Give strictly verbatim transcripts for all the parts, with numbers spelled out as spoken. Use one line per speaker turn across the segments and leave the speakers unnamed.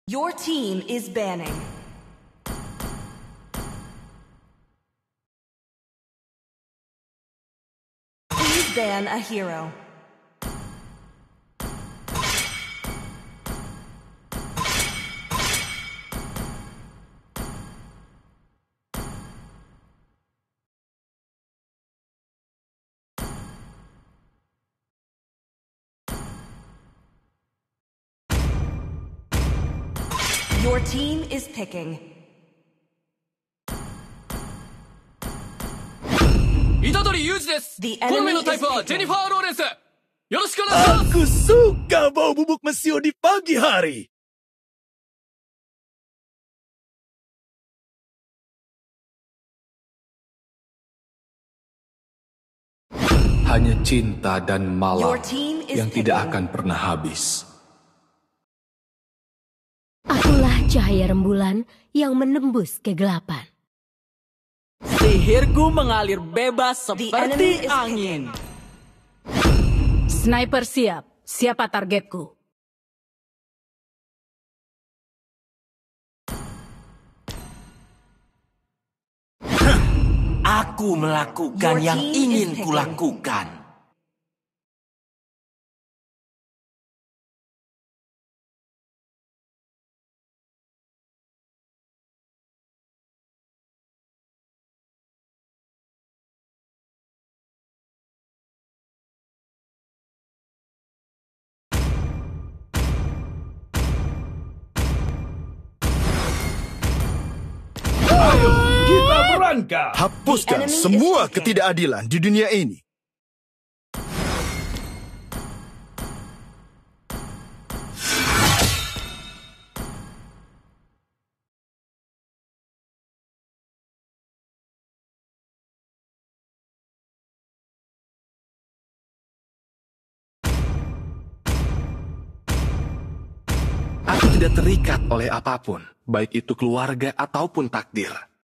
Your team is banning. Please ban a hero. Your team is picking.
虎杖裕二です。
The
コンメ
enemy
のタイ
is
プはジェニファ
picking.
ー・ローレンス。よろしくお願いします。
Aku suka bau bubuk mesio di pagi hari. Hanya cinta dan malam
Your team is
yang tidak
picking.
akan pernah habis.
Akulah cahaya rembulan yang menembus kegelapan.
Sihirku mengalir bebas
The enemy
seperti
is
angin.
Sniper siap. Siapa targetku?
Aku melakukan
Your
yang
team is
ingin
picking.
kulakukan.
Ayo, kita berangkat.
Hapuskan
The enemy
semua
is picking.
ketidakadilan di dunia ini. Aku tidak terikat oleh apapun, baik itu keluarga ataupun takdir.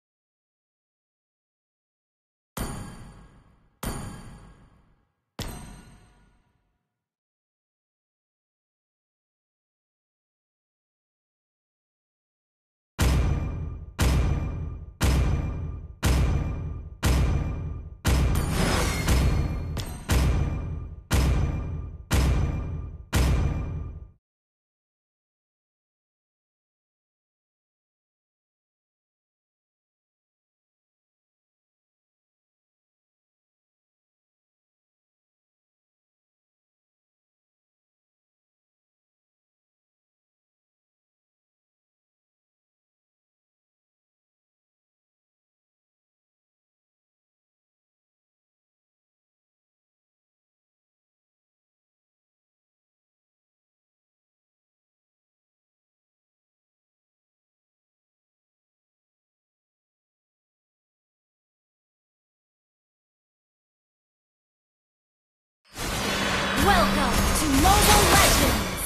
Welcome to Mobile Legends!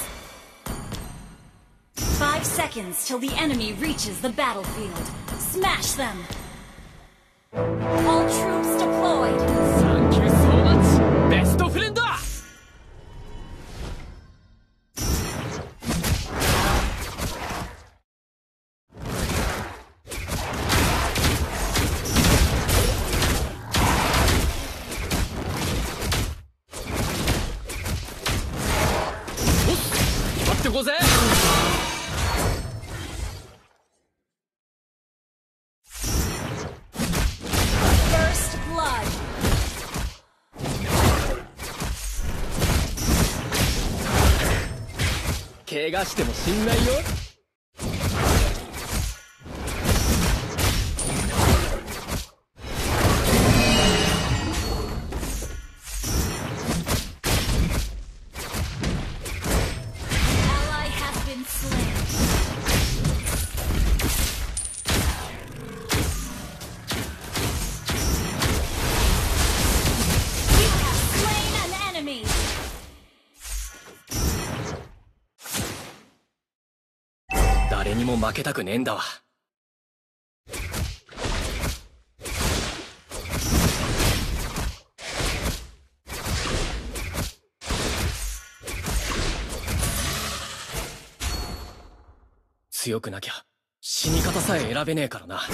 Five seconds till the enemy reaches the battlefield. Smash them! All troops deployed!
Thank you so much. Best friend!
First blood!
怪我しても死んないよ。
Ally has been slain. You have slain an enemy!
誰にも負けたくねえんだわ。 強くなきゃ死に方さえ選べねえからな。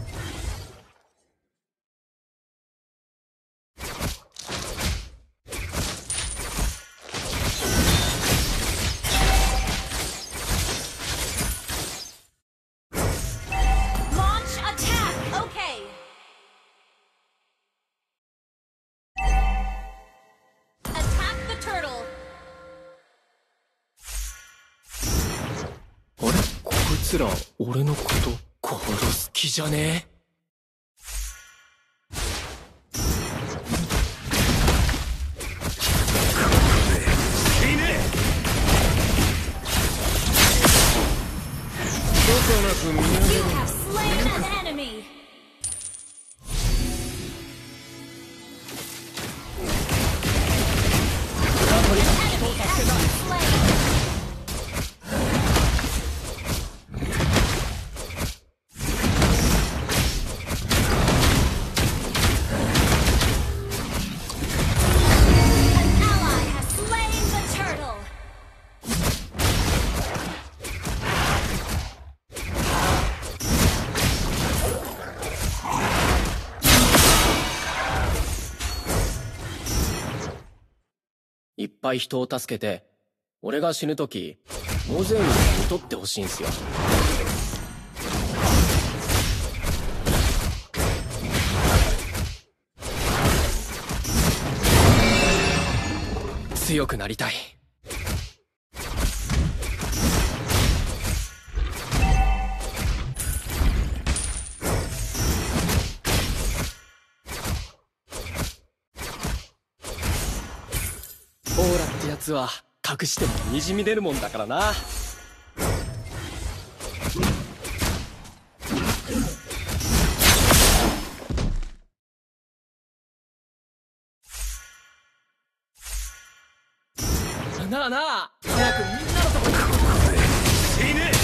Launch attack. Okay. Attack the turtle.
あれ、こいつら俺のこと殺す気じゃねえ？
You have slain an enemy. Enemy has been slain. An ally has slain the turtle. ?
いっぱい人を助けて、俺が死ぬとき、大勢に見とってほしいんすよ。強くなりたい。オーラってやつは隠してもにじみ出るもんだからな。なあなあ、早くみんなのとこに。死ぬ。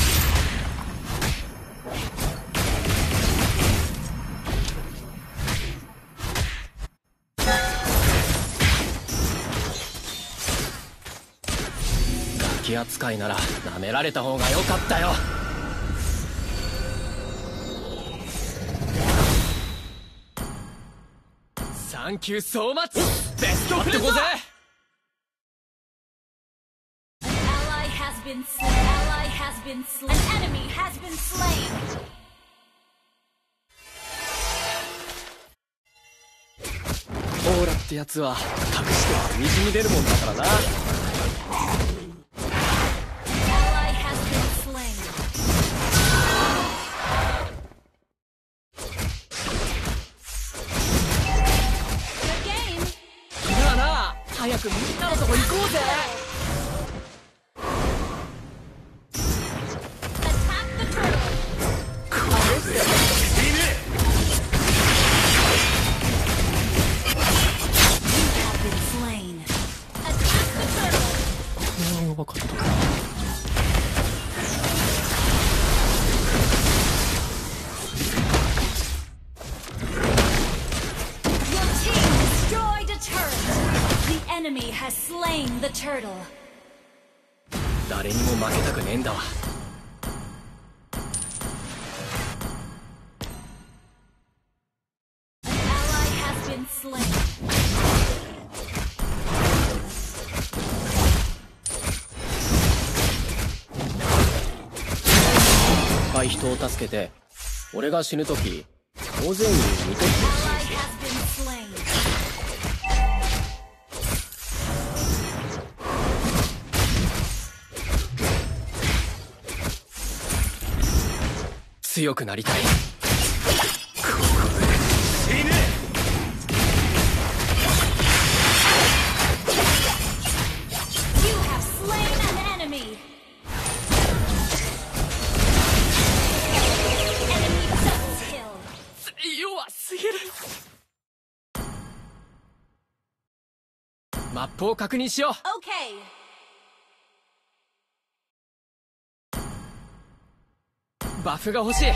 ガキ扱いなら舐められた方がよかったよ。サンキューソーマッチ。ベストフレンドだ。
Been slain. Ally has been slain. An enemy has been slain.
オーラってやつは隠してはにじみ出るもんだからな。
Ally has been slain.
なあなあ、早くみんなのとこ行こうぜ。分かった。
Your team destroyed a turret. The enemy has slain the turtle.
誰にも負けたくねえんだわ。
An ally has been slain.
いっぱい人を助けて、俺が死ぬとき、大勢に見とってほしいんですよ。強くなりたい。弱すぎる。マップを確認しよう。バフが欲しい。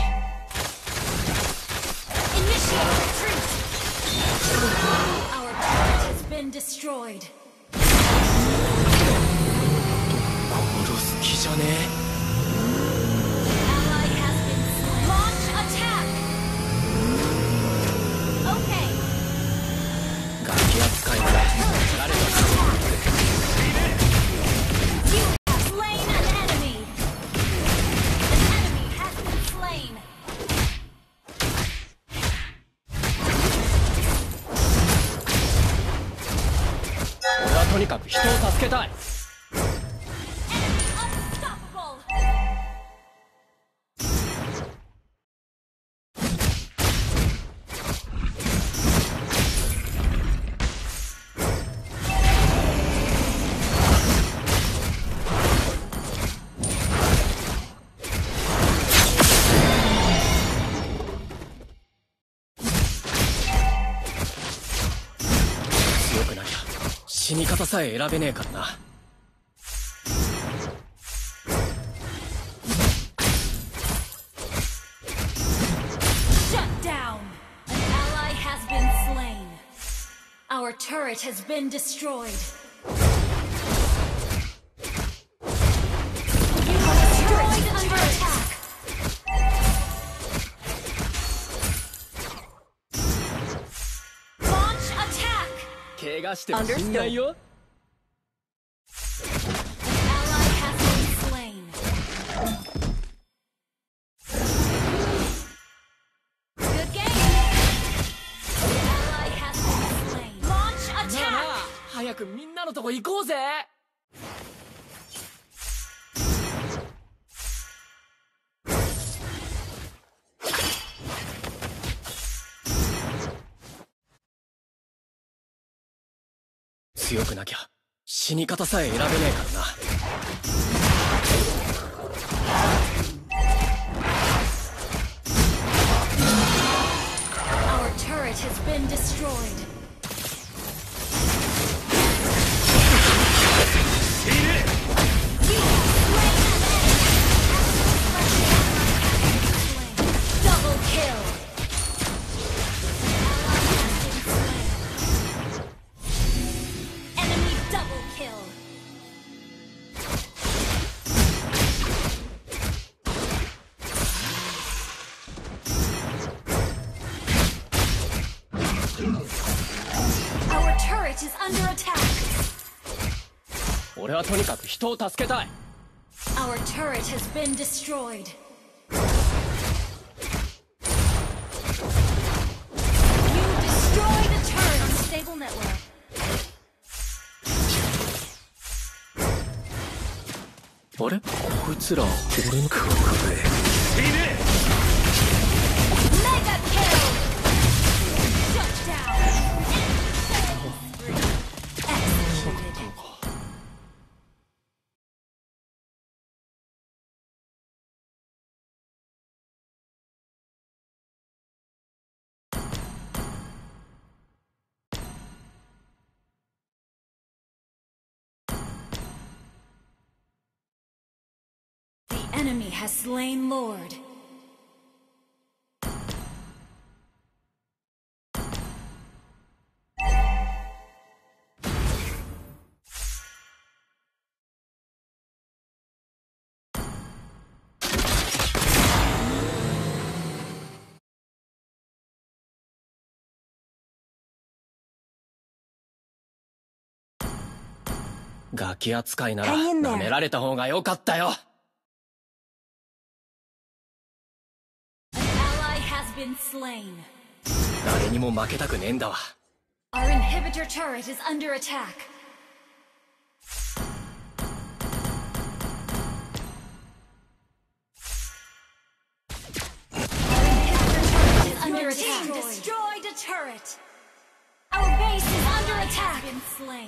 殺す気じゃねえ。 く人を助けたい。
Unstoppable.
強くなきゃ死に方さえ選べねえからな。
Shut down. An ally has been slain. Our turret has been destroyed. You are destroyed under attack. Launch attack.
怪我しても死んないよ。
An ally has been slain. Good game. An ally has been slain. Launch
なあな
attack.
あ、早くみんなのとこ行こうぜ。 強くなきゃ死に方さえ選べねえからな。
Our turret has been destroyed. You have slain an enemy. Double kill. Ally has been slain. Enemy double kill. Our turret is under attack.
俺はとにかく人を助けたい。
Our turret has been destroyed. You destroyed a turret. Unstable network.
あれこいつら俺の。
Mega kill. Shut down. Executed. The enemy has slain Lord.
An ガキ扱いなら
Hang in there.
舐められた方が良かったよ。
Ally has been slain.
誰にも負けたくねえんだわ。
Our inhibitor turret is under attack. Our inhibitor turret is under attack. Destroyed a turret. Our base is under attack. Been slain.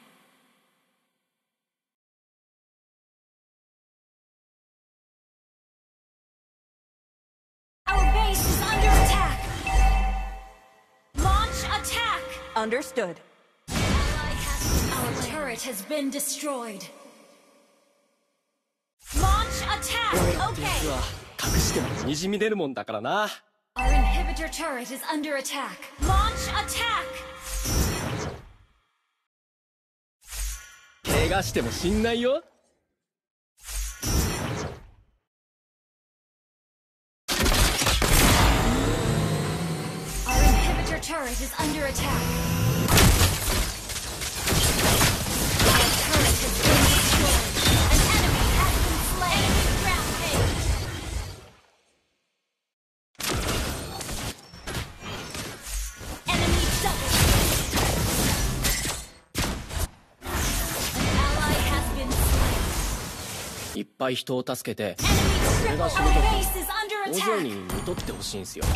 Our base is under attack. Launch attack.
Understood.
Our turret has been destroyed. Launch attack.
実
Okay.
は隠してもにじみ出るもんだからな。
Our inhibitor turret is under attack. Launch attack.
怪我しても死んないよ。
Our inhibitor turret is under attack. Our turret has been destroyed. An enemy has been slain. Enemy rampage. Enemy double.
いっぱい人を助けて
Enemy
俺が
triple
死ぬ
base
時
is under
大勢
attack.
に見とってほしいんすよ。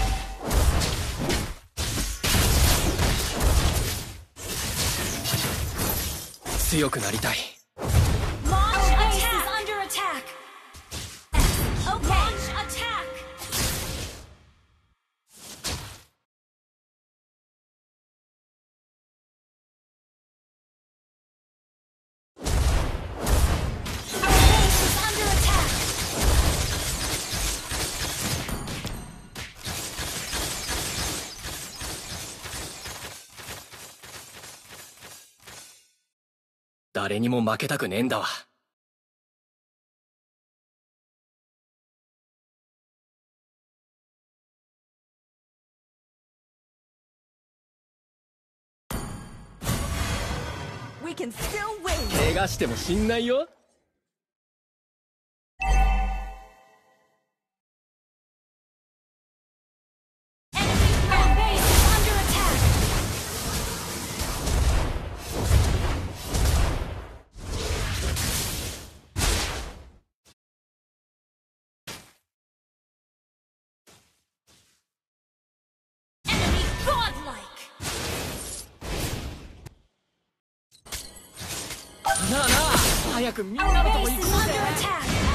強くなりたい。
Launch base is under attack. Okay. Launch attack. Our base is under attack.
「誰にも負けたくねえんだわ」。
We can still win.
怪我しても死んないよ。
Enemy our base is under attack. Enemy godlike.
なあなあ、早くみん
Our
なのとこ
base
行
is
こうぜ。
under attack.